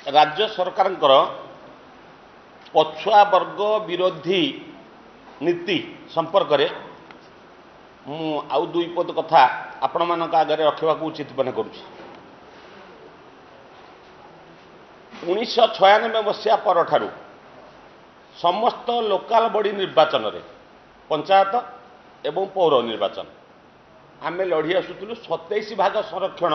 राज्य सरकारଙ୍କର पछुआ वर्ग विरोधी नीति संपर्क में मु आउ दुई पद कथा आपण मानक आगे रखा उचित मन करुँच। 1996 मसीहा पर ठारू समस्त लोकाल बॉडी निर्वाचन रे पंचायत एवं पौर निर्वाचन आमे लड़ी आसुलु 27 भाग संरक्षण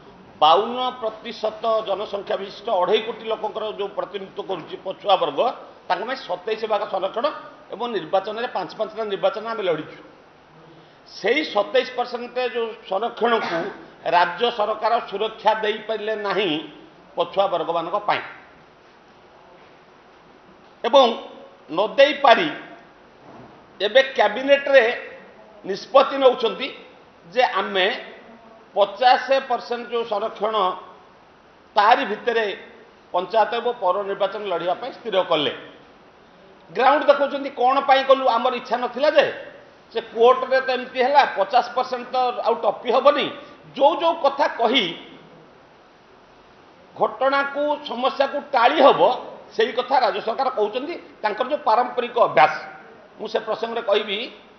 52% जनसंख्या विशिष्ट 2.5 कोटी लोकंकर जो प्रतिनिधित्व करुच्ची पछुआ वर्ग तांको 27 भाग संरक्षण एवं निर्वाचन में 5-5टा निर्वाचन आम लड़ीचु से 27% जो संरक्षण को राज्य सरकार सुरक्षा दे पारे नहीं पछुआ वर्ग मान एवं न दे पारी एबे कैबिनेट रे निष्पत्ति नौचंती जे आमे 50% जो संरक्षण तारी भितरे पंचायत एवं पौर निर्वाचन लड़ाई स्थिर कले। ग्राउंड देखुं कौन पाई कलु आमर इच्छा नथिला जे से कोर्ट रे तो एमती है 50% तो आउ टपी हेनी जो जो कथा कही घटना को समस्या को टाड़ी हम से कथा राज्य सरकार कहते जो पारंपरिक अभ्यास मुझे प्रसंग में कहबी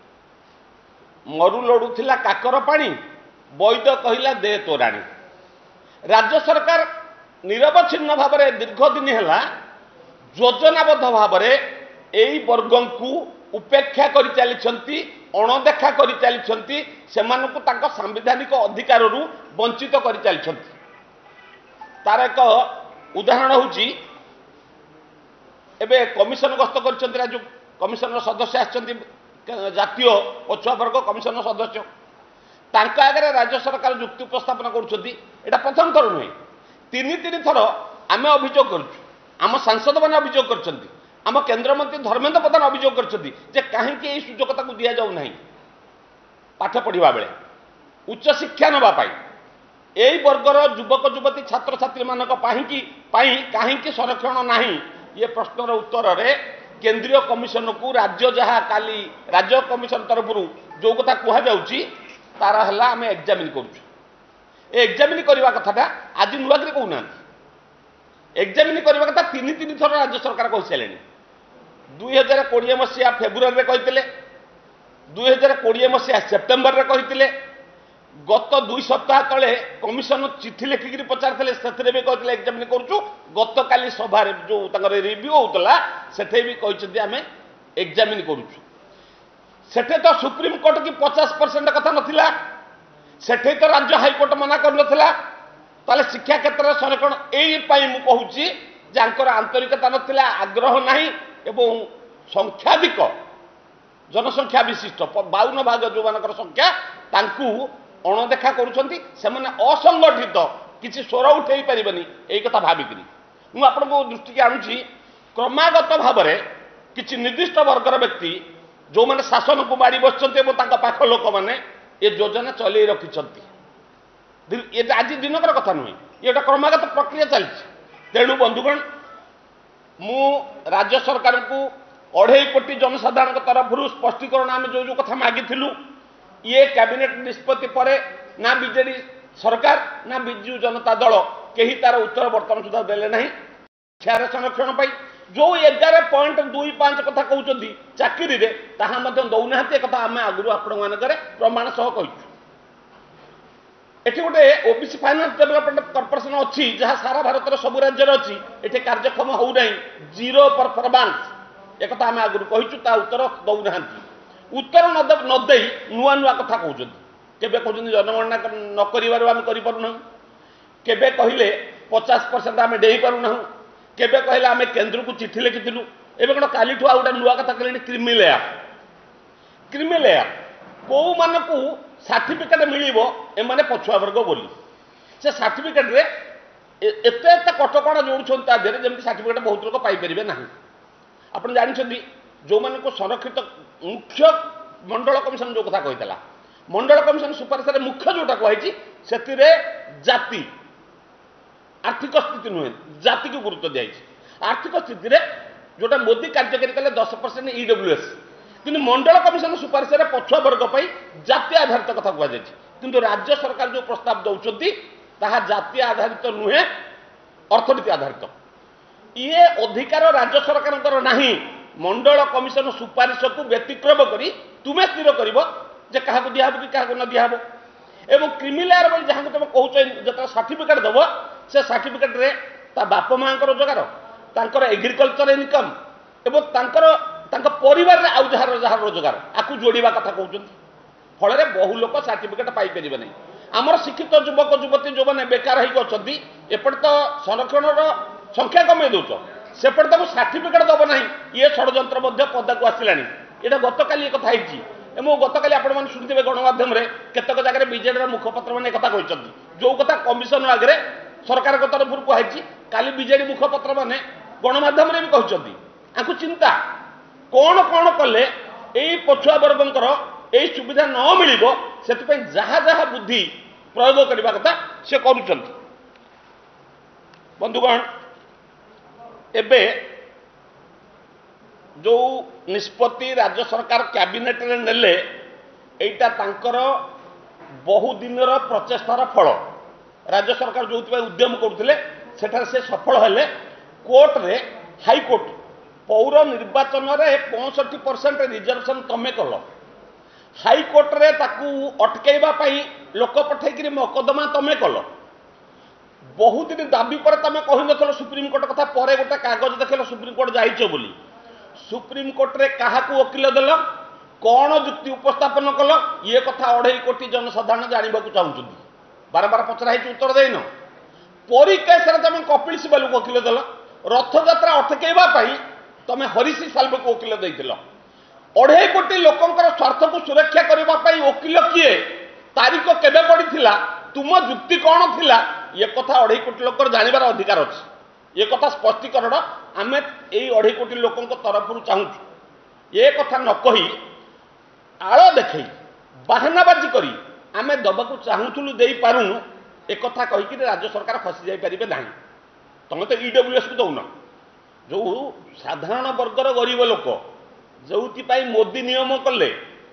मरु लड़ुला काकर पानी वैद कहला दे तोराणी। राज्य सरकार निरवच्छिन्न भाव में दीर्घ दिन है योजनाबद्ध भाव में यही वर्ग को उपेक्षा कर चली अणदेखा कर चली सांविधानिक अधिकार वंचित कर चली। तार एक उदाहरण होची एबे कमिशन गस्त कर कमिशन सदस्य आछंती जातीय पछुआ वर्ग कमिशन सदस्य तांका आगे राज्य सरकार जुक्ति उपस्थापन करुँचा प्रथम थर नुहे 3 थर आम अभियोग करुँ आम सांसद मैंने अभियोग कर केन्द्रमंत्री धर्मेन्द्र प्रधान अभियोग कर कहीं सुजोगता को दि जाऊ ना पाठ पढ़ा बेले उच्च शिक्षा नापी यही वर्गर युवक युवती छात्र छात्री मान कहीं संरक्षण ना ये प्रश्नर उत्तर में केंद्रीय कमिशन को राज्य जहाँ काली राज्य कमिशन तरफ जो कथा कहुच्छी तार है आम एग्जामिन करुँ एग्जामिन करवा कथा आज नुआक कहना एग्जामिन करवा कथा 3 थर राज्य सरकार कही सारे 2020 मसीहा फेब्रुआरी में कहते 2020 मसीहा सेप्टेम्बर में कहते गत 2 सप्ताह तले कमिशन चिठी लिखिकी पचारे से भी कहते एग्जामिन करुँ गत काली सभा जो रिव्यू होता से भी कहते आम एग्जामिन करुँ सेठे तो सुप्रीम कोर्ट की 50% कथा नथिला सेठे तो राज्य हाईकोर्ट मना कर नथिला ताले शिक्षा क्षेत्र में संरक्षण यही मु कहूँ जानकर आंतरिकता नथिला आग्रह नहीं एवं संख्याधिक जनसंख्या विशिष्ट 52 भाग जो मानकर संख्या तांकू अणदेखा करुँच असंगठित किसी स्वर उठे पारे यही कथा भाविकी मुझे आपको दृष्टि की आणुची क्रमागत भाव में किसी निर्दिष्ट वर्गर व्यक्ति जो मैंने शासन को माड़ी बसते पाख लोक मैंने ये योजना चल रखिंट ये आज दिनकर कथा नुहे ये क्रमागत प्रक्रिया चलती तेणु बंधुगण मु राज्य सरकार को 2.5 कोटी जनसाधारण तरफ स्पष्टीकरण आम जो जो कथा मागिलु ये कैबिनेट निष्पत्ति पर ना बीजेडी सरकार ना विजु जनता दल कहीं तार उत्तर बर्तमान सुधा देले नहीं शिक्षार संरक्षण पाई जो 11.25 कथा कहते चाकरी दौना कथा आम आगु आपण मानक प्रमाण सह कहूँ ये गोटे ओबीसी फाइनान्स डेवलपमेंट कॉर्पोरेशन अच्छी जहाँ सारा भारत सब राज्य अच्छी ये कार्यक्षम होना 0 परफॉर्मेंस एक आम आगु कहूँ ता उत्तर दौना उत्तर नदे नुआ नुआ कथा कहते केबे कहते जनगणना न करूँ केबे कहले 50% आम डे पारूना केबे कहले आम केन्द्र को चिठी लिखिलु एवं कौन काली आ गोटे नुआ कथा कहले क्रिमी लेयर कौ मान को सर्टिफिकेट मिलिबो एमाने पछुआ वर्ग बोली से सर्टिफिकेट रे एते कटकणा जोड़ुछन ता देरे जेमति सर्टिफिकेट बहुत लोग पाई परिबे नाही। आपण जानिछथि जो मान को संरक्षित मुख्य मंडल कमिशन जो कथा कहितला मंडल कमिशन सुपारिश मुख्य जोटा कही से जाति आर्थिक स्थिति नुहे जाति को गुरुत्व दिखाई आर्थिक स्थिति जोटा मोदी कार्यकारी कले 10% EWS कि मंडल कमिशन सुपारिश पछुआ वर्ग पर जाति आधारित कथा कहुई कि राज्य सरकार जो प्रस्ताव दौरान ताहा जाति आधारित नुहे अर्थनीति आधारित ये अधिकार राज्य सरकार नहीं मंडल कमिशन सुपारिश को व्यतिक्रम करी तुम्हें स्थिर कर क्या दिहब कि क्या न दिहब एवं क्रिमिलेयर बोली जहाँ तुम कौच जो सर्टिफिकेट दब से सर्टिफिकेट रे ता बाप माँ रोजगार एग्रिकल्चर इनकम एवं परिवार आउ जहाँ रोजगार आपको जोड़ा कथा कहते फल बहु लोक सर्टिफिकेट पाइपर नहीं आमर शिक्षित युवक युवती जो मैंने बेकार होती एपटे तो संरक्षण संख्या कमे दौच सेपटे तो सर्टिफिकेट दब ना ये षड्यंत्र पदा को आसला यहाँ गत काली कथा गत काली आपण मैंने शुणुवे गणमाध्यम केतक जगह बीजेडी मुखपत्र मैंने कथा कहते जो कथा कमिशन आगे सरकार तरफ कहुई काली बीजेडी मुखपत्र मैंने गणमाध्यम भी कहते आपको चिंता कौन कौन कले यही पछुआ वर्गर यही सुविधा न मिल से जहाँ जहाँ बुद्धि प्रयोग करने कथा से कर बंधुगण एबे जो निष्पत्ति राज्य सरकार कैबिनेट रे नेले एटा तांकर बहु दिनर प्रचेष्टार फल राज्य सरकार जो उद्यम करते से सफल हेले कोर्ट रे हाईकोर्ट पौर निर्वाचन रे 65% रिजर्वेशन तमें कल हाईकोर्ट रे ताकू अटकैबा पाई लोक पठेकरी मकदमा तमें कल बहुत दिन दाबी पर तुम कही न सुप्रीमकोर्ट कथा पर गोटे कागज देखेल सुप्रीमकोर्ट जाइछ बोली सुप्रीमकोर्ट रे क्या वकिल देल कौन जुक्ति उपस्थापन कल ये कथा 2.5 कोटी जनसाधारण जानवा चाहूँ बारंबार पचरा उत्तर देन परी केस तुम कपिल सिबाल वकिल देल रथयात्रा अटकैबा तुम हरीश साल्वे को वकिल देल 2.5 कोटी लोकंकर स्वार्थ को सुरक्षा करने वकिल किए तारीख केबे पड़ी तुम जुक्ति कौन थिला ये कथा 2.5 कोटी लोक जानवर अधिकार अच्छे ये कथा स्पष्टीकरण आम यही 2.5 कोटी लोकों तरफ चाहूँ ये कथा न कही आड़ देखे बाहानाबाजी करी आम दबाक चाहूलु दे पारू एक कथा कहीकि राज्य सरकार खसी जापारे ना तुम तो ईडब्ल्यूएस को दौन जो साधारण वर्गर गरीब लोक जो मोदी नियम कले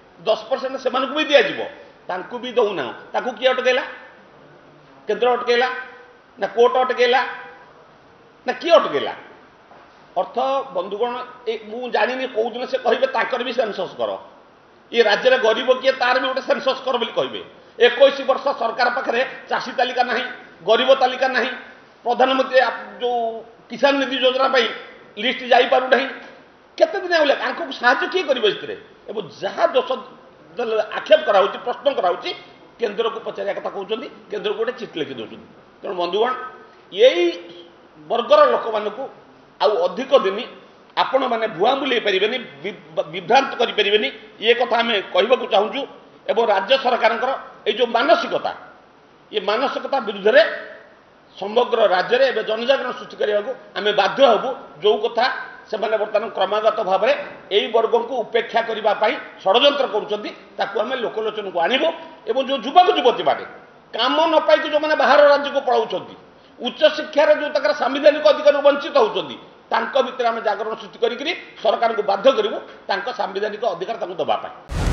10% से भी दिज्व भी दौना किए अटकैला केन्द्र अटकैला ना कोर्ट अटकैला ना किए अटकैला अर्थ बंधुगण मु जानी कौ दिन से कहे भी सेंसस कर ये राज्य में गरीब किए तार भी गोटे सेंसस कर कहे 21 वर्ष सरकार पाखे चाषी तालिका ना गरीब तालिका ना प्रधानमंत्री जो किसान निधि योजना लिस्ट जापारू ना केते दिन आगे साहय किए कर जहाँ दोष आक्षेप करा प्रश्न करा केन्द्र को पचारिया कथा कहते केन्द्र को गोटे चिठी लिखि दौरान तेणु बंधुगण यही वर्गर लोक मानू आउ अधिक दिन आपण मैंने भुआ बुले पारे विभ्रांत करें ये कथा आम कहूँ चाहूँ एवं राज्य सरकार ये जो मानसिकता ये मानसिकता विरुद्ध में समग्र राज्य में जनजागरण सृष्टि करने को आम बाध्य हबू जो कथा से बर्तमान क्रमागत भाव में यही वर्ग को उपेक्षा करने षड्यंत्र करें लोकलोचन को आणबू एवं जो युवक युवती मैंने काम न पाई जो मैंने बाहर राज्य को पलाउंट उच्च शिक्षार जो तक सांविधानिक अधिकार वंचित होती भितर आम जागरण सृष्टि करी सरकार को बाध्य करूँ सांविधानिक अधिकार दबापी।